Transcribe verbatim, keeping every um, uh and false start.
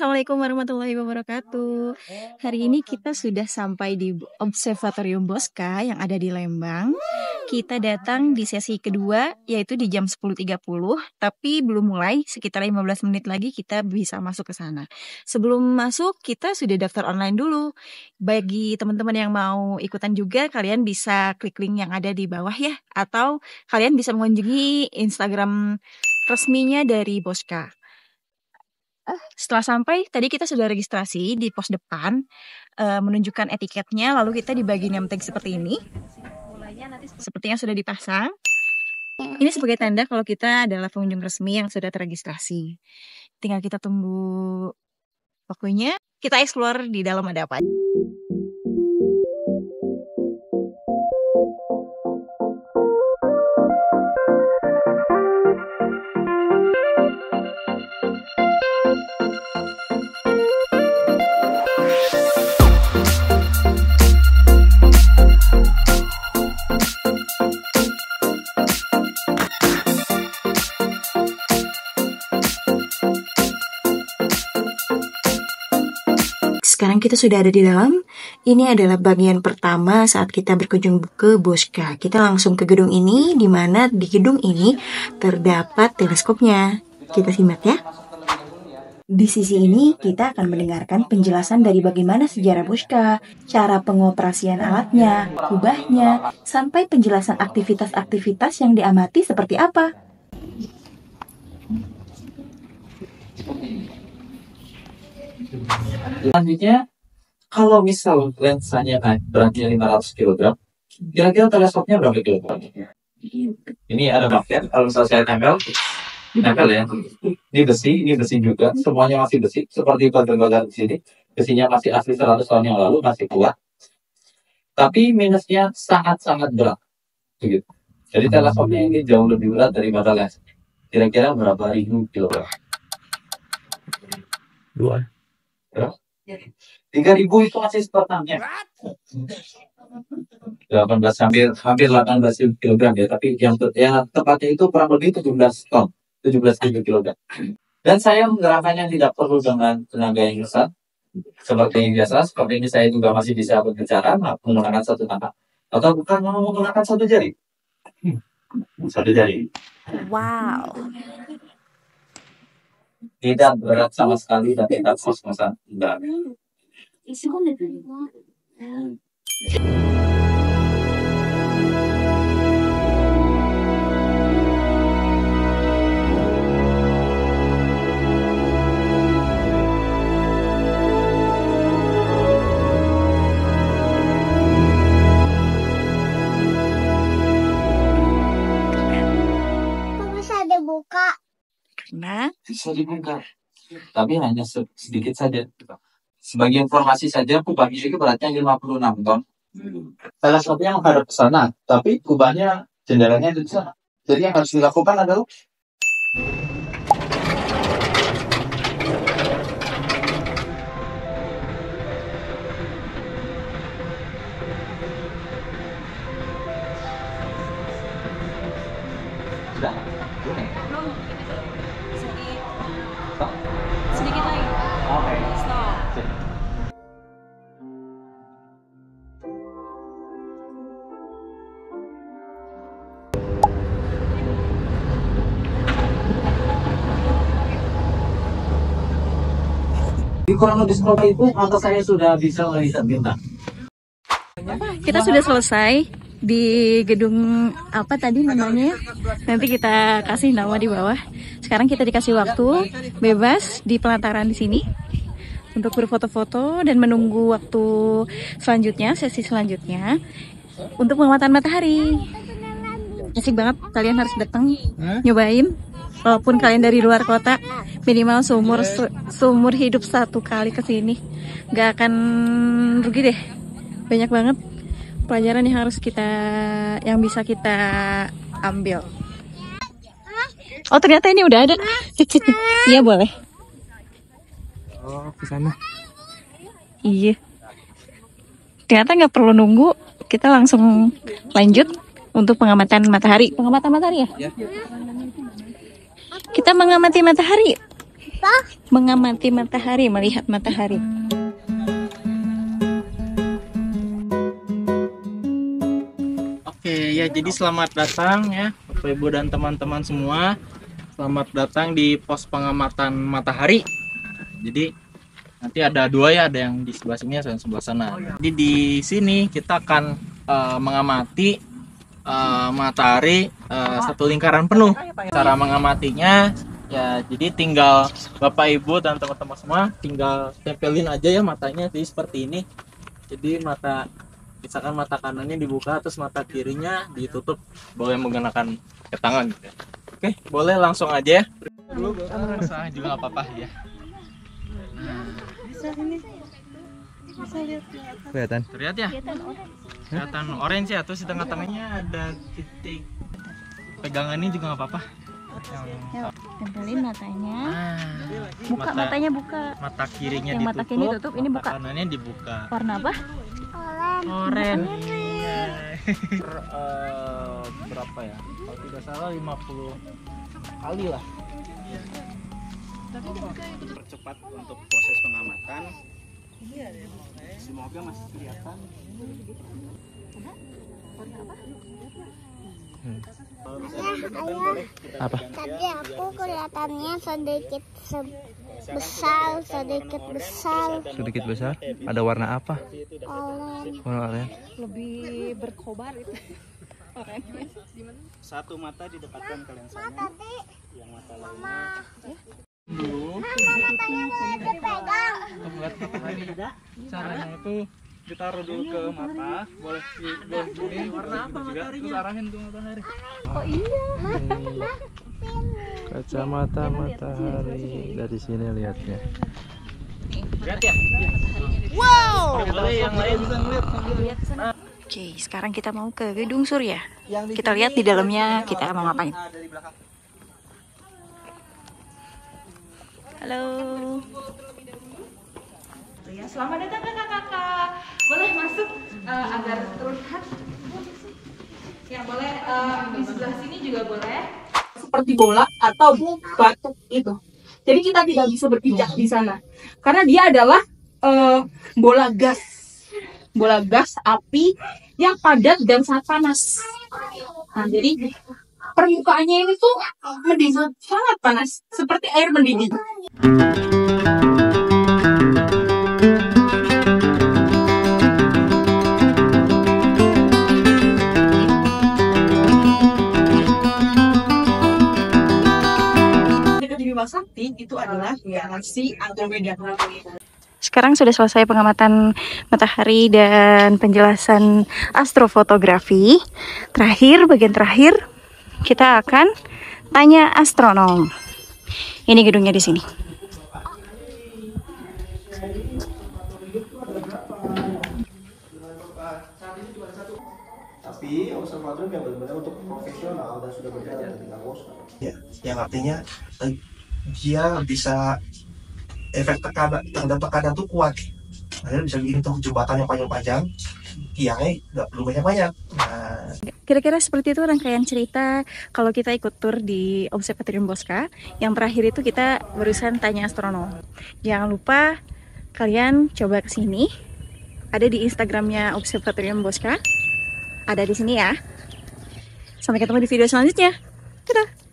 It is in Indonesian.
Assalamualaikum warahmatullahi wabarakatuh. Hari ini kita sudah sampai di Observatorium Bosca yang ada di Lembang. Kita datang di sesi kedua, yaitu di jam sepuluh tiga puluh, tapi belum mulai, sekitar lima belas menit lagi kita bisa masuk ke sana. Sebelum masuk, kita sudah daftar online dulu. Bagi teman-teman yang mau ikutan juga, kalian bisa klik link yang ada di bawah ya, atau kalian bisa mengunjungi Instagram resminya dari Bosca. Setelah sampai, tadi kita sudah registrasi di pos depan, uh, menunjukkan etiketnya, lalu kita dibagi name tag seperti ini. Seperti yang sudah dipasang. Ini sebagai tanda kalau kita adalah pengunjung resmi yang sudah terregistrasi. Tinggal kita tunggu waktunya, kita explore di dalam ada apa. Sekarang kita sudah ada di dalam. Ini adalah bagian pertama saat kita berkunjung ke Bosca. Kita langsung ke gedung ini, di mana di gedung ini terdapat teleskopnya. Kita simak ya. Di sisi ini kita akan mendengarkan penjelasan dari bagaimana sejarah Bosca, cara pengoperasian alatnya, kubahnya, sampai penjelasan aktivitas-aktivitas yang diamati seperti apa. Selanjutnya, kalau misal lensanya kan beratnya lima ratus kilogram, kira-kira teleskopnya berapa kilogram? Ini ada magnet, kalau misal saya tempel, tempel ya. Ini besi, ini besi juga, semuanya masih besi, seperti bagian-bagian di sini. Besinya masih asli seratus tahun yang lalu, masih kuat. Tapi minusnya sangat-sangat berat. Begitu. Jadi teleskopnya ini jauh lebih berat daripada lens. Kira-kira berapa ribu kilogram? Dua. Tiga ribu itu masih setengahnya. Delapan belas hampir hampir delapan belas kilogram ya, tapi yang yang tepatnya itu kurang lebih tujuh belas ton, tujuh belas ribu kilogram. Dan saya menggerakkannya tidak perlu dengan tenaga yang besar seperti yang biasa. Seperti ini saya juga masih bisa berbicara menggunakan satu tangan, atau bukan mau menggunakan satu jari. Satu jari. Wow. Tidak berat sama sekali dan tidak kos-kosan. Enggak. Bisa dibuka. Karena bisa dibuka, tapi hanya sedikit saja. Sebagai informasi saja, kubahnya itu beratnya lima puluh enam ton. Teleskopnya menghadap ke sana, tapi kubahnya jendelanya di sana. Jadi yang harus dilakukan adalah sudah. sedikit lagi. Oke. Stop. Di kurang lebih seperti itu, maka saya sudah bisa melihat bintang. Kita sudah selesai di gedung apa tadi namanya? Nanti kita kasih nama di bawah. Sekarang kita dikasih waktu bebas di pelataran di sini untuk berfoto-foto dan menunggu waktu selanjutnya, sesi selanjutnya untuk pengamatan matahari. Asik banget, kalian harus datang nyobain. Walaupun kalian dari luar kota, minimal seumur seumur hidup satu kali ke sini, gak akan rugi deh. Banyak banget pelajaran yang harus kita, yang bisa kita ambil. Oh ternyata ini udah ada. Iya boleh. Oh ke sana. Iya. Ternyata nggak perlu nunggu, kita langsung lanjut untuk pengamatan matahari. Pengamatan matahari ya? Ya. Kita mengamati matahari. Apa? Mengamati matahari, melihat matahari. Oke, ya jadi selamat datang ya Bapak Ibu dan teman-teman semua. Selamat datang di pos pengamatan matahari. Jadi nanti ada dua ya, ada yang di sebelah sini dan sebelah sana. Jadi di sini kita akan uh, mengamati uh, matahari uh, satu lingkaran penuh. Cara mengamatinya ya, jadi tinggal Bapak Ibu dan teman-teman semua tinggal tempelin aja ya matanya, jadi seperti ini. Jadi mata, misalkan mata kanannya dibuka, terus mata kirinya ditutup, boleh menggunakan ke tangan gitu. Oke, boleh langsung aja ya. Dulu usah juga nggak apa-apa ya. Kelihatan? Terlihat ya? Kelihatan orange ya, terus di tengah-tengahnya ada titik. Pegangan ini juga nggak apa-apa. Yuk, tempelin matanya. Ah, Buka mata, matanya, buka. Mata kirinya Yang ditutup, mata kiri tutup, ini mata buka. kanannya dibuka. Warna apa? Orange. Iya. uh, berapa ya? Kalau tidak salah lima puluh kali lah. Percepat untuk proses pengamatan. Semoga masih kelihatan. Hmm. Apa? Tadi aku kelihatannya sedikit se- besar, sedikit besar. Sedikit besar. Ada warna apa? Oranye. Warna oranye. Lebih berkobar itu. Satu mata didekatkan ke lensanya. Tadi Yang mata lainnya. Dulu matanya nggak dipegang. untuk melihat matahari, caranya itu ditaruh dulu ke mata, boleh di boleh gini, warna apa mataharinya? Terus arahin tuh matahari. Oh iya. Kacamata matahari dari sini lihatnya. Lihat ya? Wow. Boleh yang lain bisa ngeliat. Oke, sekarang kita mau ke Gedung Surya. Kita lihat di dalamnya kita mau ngapain. Halo. Ya, selamat datang kakak-kakak. Boleh masuk uh, agar terlihat. Ya, boleh uh, di sebelah sini juga boleh. Seperti bola atau batu itu. Jadi kita tidak bisa berpijak di sana karena dia adalah uh, bola gas, bola gas api yang padat dan sangat panas. Nah, jadi permukaannya ini tuh mendidih, sangat panas, seperti air mendidih. Sakti itu adalah galaksi Andromeda. Sekarang sudah selesai pengamatan matahari dan penjelasan astrofotografi. Terakhir, bagian terakhir, kita akan tanya astronom. Ini gedungnya di sini. Tapi observatorium yang benar-benar untuk profesional dan sudah berjalan di tingkat Oscar. Ya, yang artinya eh, dia bisa efek tekanan, terhadap tekanan tuh kuat. Akhirnya bisa bikin tuh jembatan yang panjang-panjang, tiangnya nggak perlu banyak-banyak. Nah, Kira-kira seperti itu rangkaian cerita kalau kita ikut tur di Observatorium Bosca. Yang terakhir itu kita barusan tanya astronom. Jangan lupa kalian coba ke sini. Ada di Instagramnya Observatorium Bosca. Ada di sini ya. Sampai ketemu di video selanjutnya. Dadah!